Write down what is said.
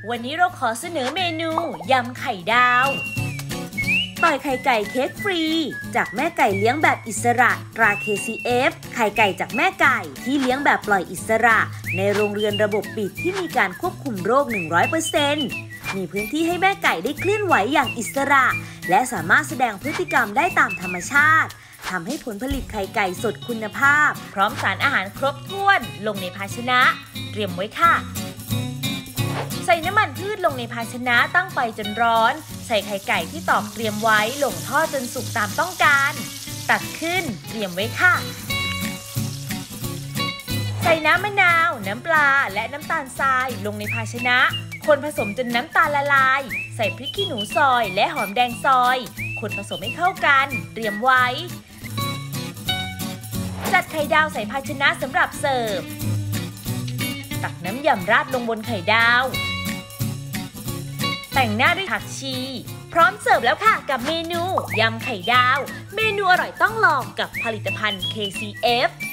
วันนี้เราขอเสนอเมนูยำไข่ดาวต่อยไข่ไก่เค้กฟรีจากแม่ไก่เลี้ยงแบบอิสระตรา KCF ไข่ไก่จากแม่ไก่ที่เลี้ยงแบบปล่อยอิสระในโรงเรือนระบบปิดที่มีการควบคุมโรค 100% มีพื้นที่ให้แม่ไก่ได้เคลื่อนไหวอย่างอิสระและสามารถแสดงพฤติกรรมได้ตามธรรมชาติทำให้ผลผลิตไข่ไก่สดคุณภาพพร้อมสารอาหารครบถ้วนลงในภาชนะเตรียมไว้ค่ะใส่น้ำมันพืชลงในภาชนะตั้งไฟจนร้อนใส่ไข่ไก่ที่ตอกเตรียมไว้ลงทอดจนสุกตามต้องการตักขึ้นเตรียมไว้ค่ะใส่น้ำมะนาวน้ำปลาและน้ำตาลทรายลงในภาชนะคนผสมจนน้ำตาลละลายใส่พริกขี้หนูซอยและหอมแดงซอยคนผสมให้เข้ากันเตรียมไว้จัดไข่ดาวใส่ภาชนะสำหรับเสิร์ฟตักน้ำยำราดลงบนไข่ดาวแต่งหน้าด้วยผักชีพร้อมเสิร์ฟแล้วค่ะกับเมนูยำไข่ดาวเมนูอร่อยต้องลองกับผลิตภัณฑ์ KCF